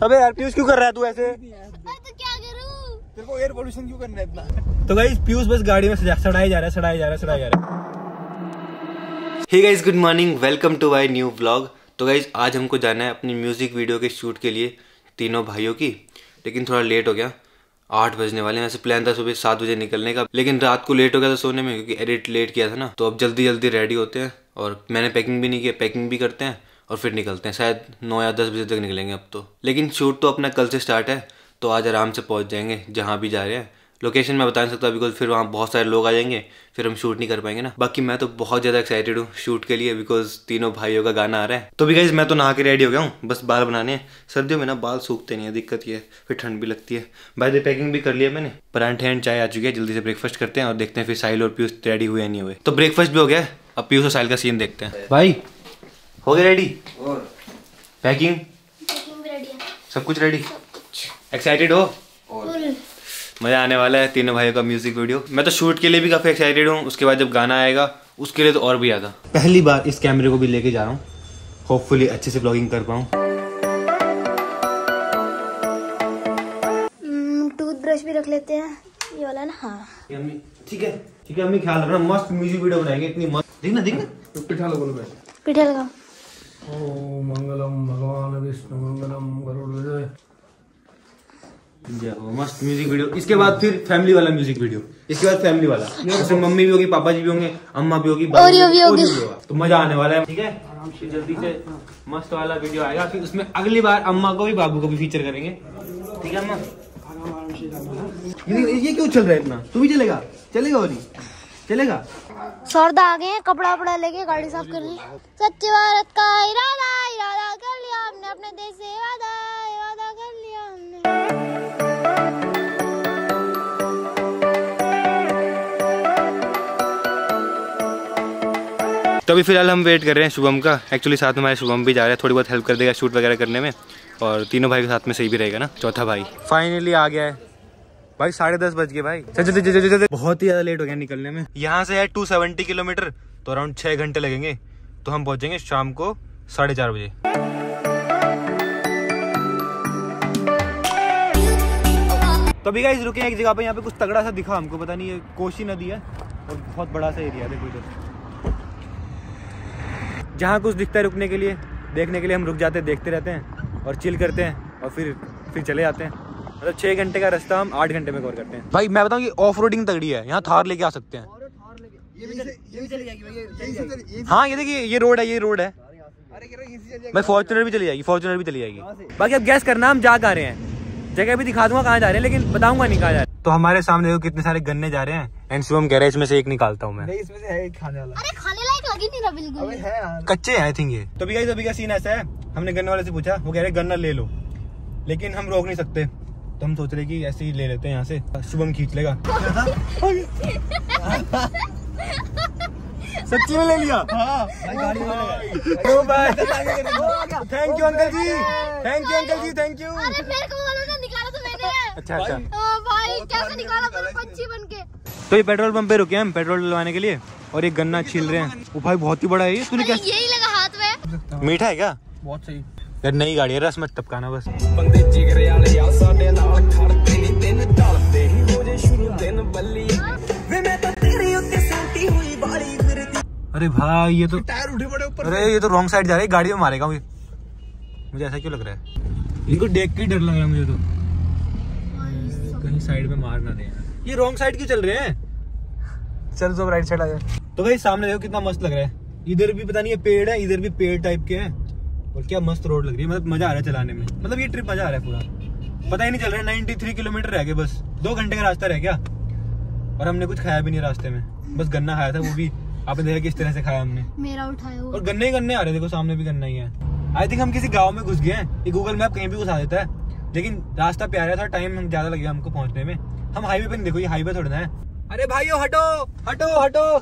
अबे यार पीयूष क्यों कर रहा है तू ऐसे? तो क्या करूं? तेरे को एयर पोल्यूशन क्यों करना है इतना? तो गाइस पीयूष बस गाड़ी में सड़ाई जा रहा है। Hey guys good morning, welcome to my new vlog. तो गाइस आज हमको जाना है अपनी म्यूजिक वीडियो के शूट के लिए तीनों भाइयों की, लेकिन थोड़ा लेट हो गया। 8 बजने वाले हैं। वैसे प्लान था सुबह 7 बजे निकलने का, लेकिन रात को लेट हो गया था सोने में क्योंकि एडिट लेट किया था ना। तो अब जल्दी जल्दी रेडी होते हैं और मैंने पैकिंग भी नहीं किया, पैकिंग भी करते हैं और फिर निकलते हैं। शायद 9 या 10 बजे तक निकलेंगे अब तो। लेकिन शूट तो अपना कल से स्टार्ट है, तो आज आराम से पहुंच जाएंगे जहाँ भी जा रहे हैं। लोकेशन मैं बता नहीं सकता बिकॉज फिर वहाँ बहुत सारे लोग आ जाएंगे, फिर हम शूट नहीं कर पाएंगे ना। बाकी मैं तो बहुत ज़्यादा एक्साइटेड हूँ शूट के लिए बिकॉज तीनों भाइयों का गाना आ रहा है। तो भी गाइस मैं तो नहा के रेडी हो गया हूँ, बस बाल बनाने हैं। सर्दियों में ना बाल सूखते नहीं है, दिक्कत ये है, फिर ठंड भी लगती है। बाय द पैकिंग भी कर लिया मैंने, परांठे एंड चाय आ चुकी है। जल्दी से ब्रेकफास्ट करते हैं और देखते हैं फिर साहिल और पीयूष रेडी हुए नहीं हुए। तो ब्रेकफास्ट भी हो गया, अब पीयूष और साहिल का सीन देखते हैं। भाई हो गए रेडी? पैकिंग सब कुछ रेडी? एक्साइटेड हो? मजा आने वाला है तीनों भाइयों का म्यूजिक वीडियो। मैं तो शूट के लिए भी काफी एक्साइटेड हूँ, उसके बाद जब गाना आएगा उसके लिए तो और भी ज्यादा। पहली बार इस कैमरे को भी लेके जा रहा हूँ, होपफुली अच्छे से ब्लॉगिंग कर पाऊँ। टूथब्रश भी रख लेते हैं, ये वाला ना। हाँ ठीक है अम्मी, ख्याल रखना, मस्त म्यूजिक वीडियो बनाएंगे। इतनी मस्त देखना तो पिठा लगा। ओम मंगलम भगवान विष्णु मंगलम गरुड़। मस्त म्यूजिक वीडियो। इसके बाद फिर फैमिली वाला म्यूजिक वीडियो, इसके बाद फैमिली वाला, जैसे मम्मी भी होगी, पापा जी भी होंगे, अम्मा भी होगी, तो मजा आने वाला है। ठीक है, आराम से जल्दी से मस्त वाला वीडियो आएगा। फिर उसमें अगली बार अम्मा को भी बाबू को भी फीचर करेंगे। ठीक है अम्मा? ये क्यों चल रहा है इतना? तू भी चलेगा और नहीं चलेगा? सौदा आ गए हैं, कपड़ा वपड़ा लेके गाड़ी साफ कर ली। सच्चे भारत का इरादा कर लिया हमने, अपने देश से वादा कर लिया हमने। तो अभी फिलहाल हम वेट कर रहे हैं शुभम का। एक्चुअली साथ में हमारे शुभम भी जा रहा है, थोड़ी बहुत हेल्प कर देगा शूट वगैरह करने में, और तीनों भाई के साथ में सही भी रहेगा ना। चौथा भाई फाइनली आ गया है भाई। 10:30 बज गए भाई। चल बहुत ही ज्यादा लेट हो गया निकलने में। यहाँ से है 270 किलोमीटर, तो अराउंड 6 घंटे लगेंगे। तो हम पहुंचेंगे शाम को 4:30 बजे। तो अभी गाइस रुके एक जगह पे, यहाँ पे कुछ तगड़ा सा दिखा हमको, पता नहीं ये कोसी नदी है और बहुत बड़ा सा एरिया है। देखो इधर जहाँ कुछ दिखता है रुकने के लिए, देखने के लिए हम रुक जाते हैं, देखते रहते हैं और चिल करते हैं और फिर चले जाते हैं। मतलब 6 घंटे का रास्ता हम 8 घंटे में कवर करते हैं। भाई मैं बताऊँ कि ऑफ रोडिंग तगड़ी है, यहाँ थार लेके आ सकते हैं। हाँ ये देखिए ये रोड है। भाई फॉर्च्यूनर भी चली जाएगी। बाकी अब गैस करना हम जा कहाँ रहे हैं, जगह भी दिखा दूंगा कहाँ जा रहे हैं, लेकिन बताऊंगा नहीं कहाँ जा रहे हैं। तो हमारे सामने देखो कितने सारे गन्ने जा रहे हैं, एंड शुभम कह रहे हैं इसमें से एक निकालता हूँ मैं। इसमें से है एक खाने वाला। अरे खाने लायक लगी नहीं रहा बिल्कुल, है यार, कच्चे हैं आई थिंक ये। तो अभी का सीन ऐसा है, हमने गन्ने वाले से पूछा, वो कह रहे गन्ना ले लो, लेकिन हम रोक नहीं सकते, तो हम सोच रहे कि ऐसे ही ले लेते हैं यहाँ से, शुभम खींच लेगा। सच्ची में ले लिया? हाँ। Thank you uncle ji, thank you. अरे मेरे को बोलो ना, निकाला तो मैंने। अच्छा भाई कैसे निकाला पंछी बन के। तो ये पेट्रोल पंप पे रुके हैं हम पेट्रोल डलवाने के लिए, और एक गन्ना छील रहे हैं। वो भाई बहुत ही बड़ा है ये, तूने कैसे? यही लगा हाथ में। मीठा है क्या? बहुत सही यार नई गाड़ी है, रस मत टपकाना बस। अरे भाई ये तो टायर उठे पड़े ऊपर। अरे ये तो रॉन्ग साइड जा रहा है, गाड़ी में मारेगा मुझे ऐसा क्यों लग रहा है? इनको देख के डर लग रहा है मुझे तो, कहीं साइड में मार ना दे। ये रॉन्ग साइड क्यों चल रहे हैं? चल तो राइट साइड आ जाए। तो भाई सामने देखो कितना मस्त लग रहा है, इधर भी पता नहीं ये पेड़ है, इधर भी पेड़ टाइप के हैं, और क्या मस्त रोड लग रही है। मतलब मजा आ रहा है चलाने में, मतलब ये ट्रिप मजा आ रहा है पूरा। पता ही नहीं चल रहा है 93 किलोमीटर रह गए, बस 2 घंटे का रास्ता रह गया, और हमने कुछ खाया भी नहीं रास्ते में, बस गन्ना खाया था, वो भी आपने देखा किस तरह से खाया हमने, मेरा उठाया हुआ। और गन्ने ही गन्ने आ रहे, देखो सामने भी गन्ना ही है। आई थिंक हम किसी गाँव में घुस गए हैं, ये गूगल मैप कहीं भी घुसा देता है, लेकिन रास्ता प्यारा है, थोड़ा टाइम हम ज्यादा लगेगा हमको पहुंचने में। हम हाईवे पे नहीं, देखो ये हाईवे थोड़ा है। अरे भाइयों हटो।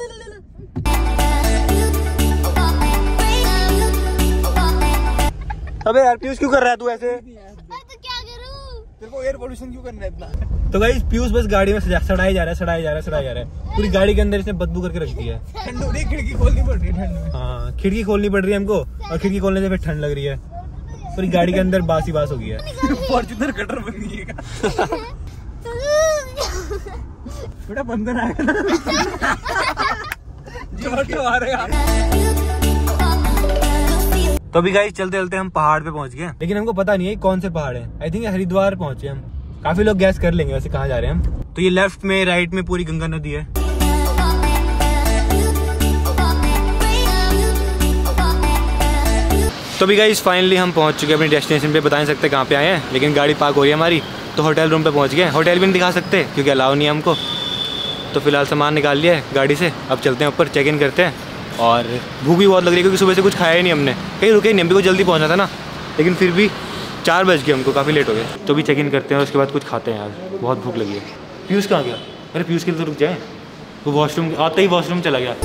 अबे यार पीयूष क्यों कर रहा है तू ऐसे? तो क्या करूं? तेरे को एयर पोल्यूशन क्यों करना है इतना? तो गाइस पीयूष बस गाड़ी में सड़ाई जा रहा है। पूरी गाड़ी के अंदर इसने बदबू करके रख दिया है। ठंड हो रही है, खिड़की खोलनी पड़ रही है ठंड में। हाँ खिड़की खोलनी पड़ रही है हमको, और खिड़की खोलने से फिर ठंड लग रही है। पूरी गाड़ी के अंदर बासी बास हो गया। फॉर्च्यूनर कटर बन गई है। बेटा बंधन आएगा ना। आ रहा। तो अभी गाइस चलते चलते हम पहाड़ पे पहुंच गए, लेकिन हमको पता नहीं है कौन से पहाड़ है। आई थिंक हरिद्वार पहुंचे हम। काफी लोग गैस कर लेंगे वैसे कहाँ जा रहे हैं हम। तो ये लेफ्ट में राइट में पूरी गंगा नदी है। तो अभी गाइस फाइनली हम पहुंच चुके हैं अपनी डेस्टिनेशन पे। बता नहीं सकते कहाँ पे आए हैं, लेकिन गाड़ी पार्क हो रही है हमारी, तो होटल रूम पे पहुंच गए। होटल भी नहीं दिखा सकते क्योंकि अलाउ नहीं है हमको। तो फिलहाल सामान निकाल लिया है गाड़ी से, अब चलते हैं ऊपर, चेक इन करते हैं। और भूख भी बहुत लग रही है क्योंकि सुबह से कुछ खाया ही नहीं हमने, कहीं रुके नहीं। हमको जल्दी पहुंचना था ना, लेकिन फिर भी 4 बज गए, हमको काफ़ी लेट हो गए। तो भी चेक इन करते हैं और उसके बाद कुछ खाते हैं यार, बहुत भूख लगी है। पीयूष कहाँ गया? अरे पीयूष के लिए तो रुक जाए, वो वॉशरूम आते ही वॉशरूम चला गया।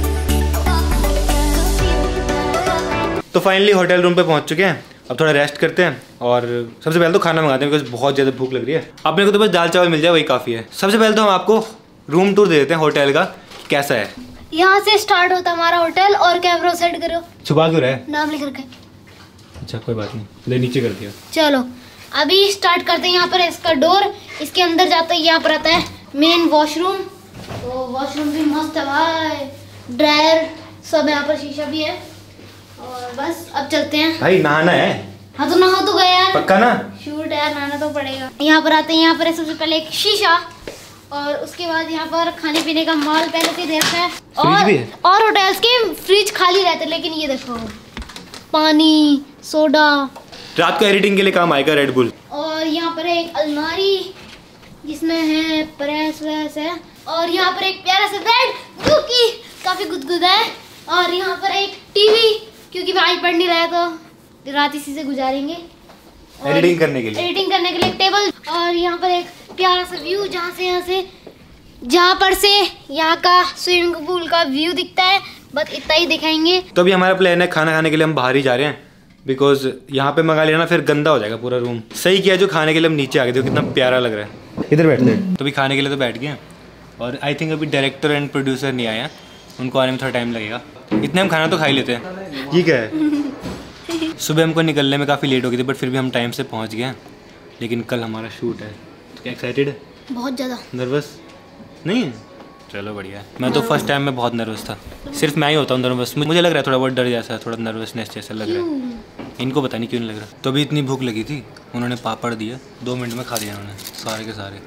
तो फाइनली होटल रूम पे पहुंच चुके हैं, अब थोड़ा रेस्ट करते हैं और सबसे पहले तो खाना मंगाते हैं बिकॉज बहुत ज़्यादा भूख लग रही है। अपने को तो बस दाल चावल मिल जाए वही काफ़ी है। सबसे पहले तो हम आपको रूम टूर दे देते हैं होटल का, कैसा है। यहाँ से स्टार्ट होता हमारा होटल। और कैमरा सेट करो, छुपा क्यों रहा है? नाम लिख रखे। अच्छा कोई बात नहीं, ले नीचे कर दिया। चलो अभी स्टार्ट करते हैं। यहाँ पर इसका डोर, इसके अंदर जाता है, यहाँ पर आता है मेन वॉशरूम। तो वॉशरूम भी मस्त है भाई, ड्रायर सब यहाँ पर, शीशा भी है। और बस अब चलते हैं। भाई नहाना है? हाँ तो नहा तो गया यार, पक्का ना? शूट है, नहाना तो पड़ेगा। यहाँ पर आते हैं, यहाँ पर है सबसे पहले एक शीशा, और उसके बाद यहाँ पर खाने पीने का माल पहले से देखता है। और होटल्स के फ्रिज खाली रहते हैं, लेकिन ये देखो पानी, सोडा, रात को एडिटिंग के लिए काम आएगा रेड बुल। और यहाँ पर एक अलमारी जिसमें है प्रेस वैस है। और यहाँ पर एक प्यारा सा बेड जो कि काफी गुदगुदा है। और यहाँ पर एक टीवी, क्योंकि मैं आज पढ़ नहीं रहा तो रात इसी से गुजारेंगे। एडिटिंग करने के लिए एक टेबल। और यहाँ पर एक प्यारा सा व्यू, जहाँ पर से यहाँ का स्विमिंग पूल का व्यू दिखता है। बस इतना ही दिखाएंगे। तो अभी हमारा प्लान है खाना खाने के लिए हम बाहर ही जा रहे हैं, बिकॉज यहाँ पे मंगा लेना फिर गंदा हो जाएगा पूरा रूम। सही किया जो खाने के लिए हम नीचे आ गए थे, कितना प्यारा लग रहा है। इधर बैठते हैं। तो अभी खाने के लिए तो बैठ गए, और आई थिंक अभी डायरेक्टर एंड प्रोड्यूसर नहीं आए हैं, उनको आने में थोड़ा टाइम लगेगा। इतने हम खाना तो खा ही लेते हैं। ये क्या है? सुबह हमको निकलने में काफ़ी लेट हो गई थी, बट फिर भी हम टाइम से पहुँच गए। लेकिन कल हमारा शूट है, तो क्या एक्साइटेड है? बहुत ज़्यादा। नर्वस नहीं है? चलो बढ़िया है। मैं तो फर्स्ट टाइम में बहुत नर्वस था, सिर्फ मैं ही होता हूँ नर्वस। मुझे लग रहा है थोड़ा बहुत डर जैसा, थोड़ा नर्वसनेस जैसा लग रहा है। इनको पता नहीं क्यों नहीं लग रहा। तो अभी इतनी भूख लगी थी, उन्होंने पापड़ दिया, 2 मिनट में खा दिया उन्होंने सारे के सारे।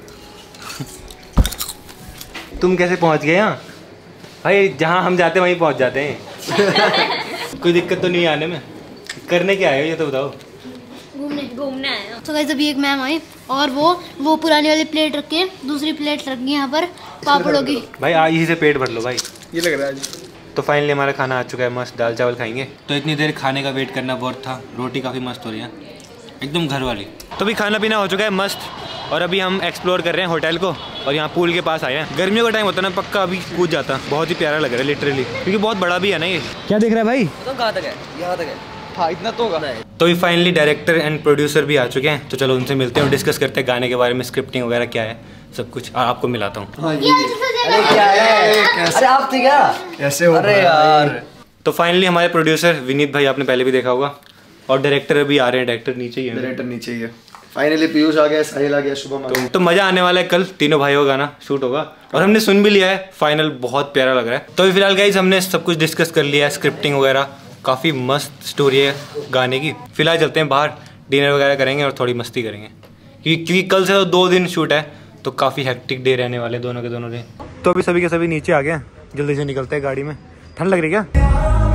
तुम कैसे पहुँच गए यहाँ? भाई जहाँ हम जाते हैं वहीं पहुँच जाते हैं। कोई दिक्कत तो नहीं आने में? करने क्या आए हो ये तो बताओ? घूमने आया। तो गाइस अभी एक मैम आई और वो पुरानी वाली प्लेट रख के दूसरी प्लेट रख गई यहाँ पर पापड़ों की। भाई आज इसी से पेट भर लो भाई, ये लग रहा है आज। तो फाइनली हमारा खाना आ चुका है, मस्त दाल चावल खाएंगे। तो इतनी देर खाने का वेट करना बहुत था। रोटी काफ़ी मस्त हो रही है, एकदम घर वाली। तो अभी खाना पीना हो चुका है मस्त, और अभी हम एक्सप्लोर कर रहे हैं होटल को। और यहाँ पूल के पास आए हैं। गर्मियों का टाइम होता है ना, पक्का अभी कूद जाता। बहुत ही प्यारा लग रहा है लिटरली, क्योंकि बहुत बड़ा भी है ना ये। क्या देख रहा है भाई? तो कहाँ तक है? यहाँ तक है। हाँ इतना तो होगा। तो अभी फाइनली डायरेक्टर एंड प्रोड्यूसर भी आ चुके हैं, तो चलो उनसे मिलते हैं और डिस्कस करते हैं गाने के बारे में, स्क्रिप्टिंग वगैरह क्या है सब कुछ। आपको मिलाता हूँ। अरे क्या है? अरे आप थे क्या? कैसे हो? अरे यार। तो फाइनली हमारे प्रोड्यूसर विनीत भाई आपने पहले भी देखा होगा, और डायरेक्टर अभी आ रहे हैं। डायरेक्टर नीचे ही है। डायरेक्टर नीचे ही है। फाइनली पीयूष आ गया, साहिल आ गया, शुभम आ गया। तो मजा आने वाला है। कल तीनों भाइयों का गाना शूट होगा और हमने सुन भी लिया है फाइनल, बहुत प्यारा लग रहा है। तो अभी फिलहाल गाइस हमने सब कुछ डिस्कस कर लिया है, स्क्रिप्टिंग वगैरह, काफ़ी मस्त स्टोरी है गाने की। फिलहाल चलते हैं बाहर, डिनर वगैरह करेंगे और थोड़ी मस्ती करेंगे, क्योंकि कल से 2 दिन शूट है, तो काफ़ी हेक्टिक डे रहने वाले दोनों के दोनों दिन। तो अभी सभी के सभी नीचे आ गए, जल्दी से निकलते हैं गाड़ी में। ठंड लग रही है क्या?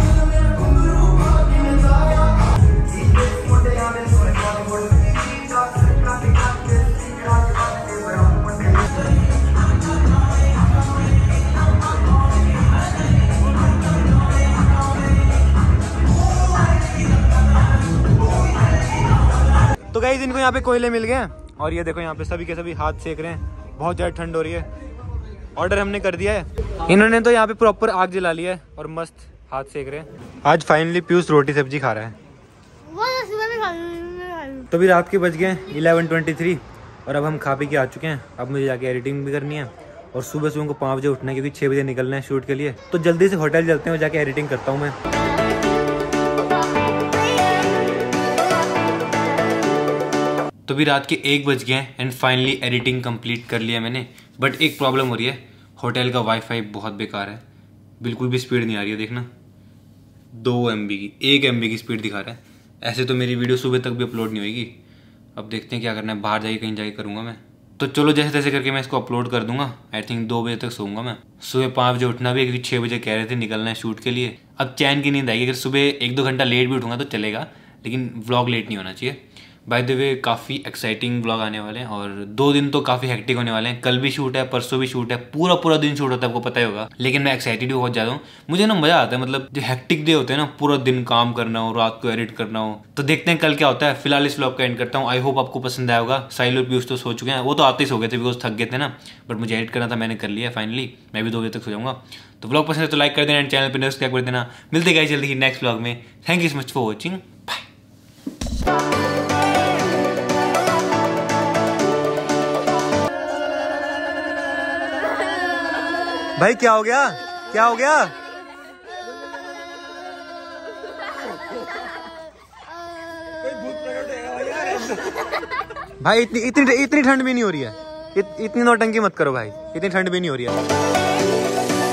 तो गाइस इनको यहाँ पे कोयले मिल गए, और ये देखो यहाँ पे सभी के सभी हाथ सेक रहे हैं, बहुत ज़्यादा ठंड हो रही है। ऑर्डर हमने कर दिया है, इन्होंने तो यहाँ पे प्रॉपर आग जला लिया है और मस्त हाथ सेक रहे हैं। आज फाइनली पीयूष रोटी सब्जी खा रहा है। तो अभी रात के बज गए 11:23 और अब हम खा पी के आ चुके हैं। अब मुझे जाके एडिटिंग भी करनी है और सुबह सुबह को 5 बजे उठना है, क्योंकि 6 बजे निकलना है शूट के लिए। तो जल्दी से होटल चलते हैं और जाके एडिटिंग करता हूँ मैं। तो भी रात के 1 बज गए हैं एंड फाइनली एडिटिंग कंप्लीट कर लिया मैंने। बट एक प्रॉब्लम हो रही है, होटल का वाईफाई बहुत बेकार है, बिल्कुल भी स्पीड नहीं आ रही है। देखना 2 MB की 1 MB की स्पीड दिखा रहा है। ऐसे तो मेरी वीडियो सुबह तक भी अपलोड नहीं होगी। अब देखते हैं क्या करना है, बाहर जाके कहीं जाके करूँगा मैं। तो चलो जैसे तैसे करके मैं इसको अपलोड कर दूंगा। आई थिंक 2 बजे तक सोऊंगा मैं। सुबह 5 बजे उठना भी है क्योंकि 6 बजे कह रहे थे निकलना है शूट के लिए। अब चैन की नींद आएगी, अगर सुबह 1-2 घंटा लेट भी उठूंगा तो चलेगा, लेकिन व्लॉग लेट नहीं होना चाहिए। बाय द वे काफ़ी एक्साइटिंग व्लॉग आने वाले हैं और 2 दिन तो काफ़ी हेक्टिक होने वाले हैं। कल भी शूट है, परसों भी शूट है, पूरा दिन शूट होता है, आपको पता ही होगा। लेकिन मैं एक्साइटेड भी बहुत ज़्यादा हूँ। मुझे ना मज़ा आता है, मतलब जो हेक्टिक डे होते हैं ना, पूरा दिन काम करना हो, रात को एडिट करना हो। तो देखते हैं कल क्या होता है। फिलहाल इस व्लॉग का एंड करता हूँ। आई होप आपको पसंद आया होगा। साहिल और पीयूष तो सो चुके हैं, वो तो आते ही सो गए थे बिकॉज थक गए थे ना। बट मुझे एडिट करना था, मैंने कर लिया फाइनली। मैं भी 2 बजे तक सो जाऊँगा। तो व्लॉग पसंद है तो लाइक कर देना एंड चैनल पर सब्सक्राइब कर देना। मिलते गए जल्दी ही नेक्स्ट व्लॉग में। Thank you so much for watching. भाई क्या हो गया, क्या हो गया? भाई इतनी ठंड भी नहीं हो रही है। इतनी नौटंकी मत करो भाई, इतनी ठंड भी नहीं हो रही है।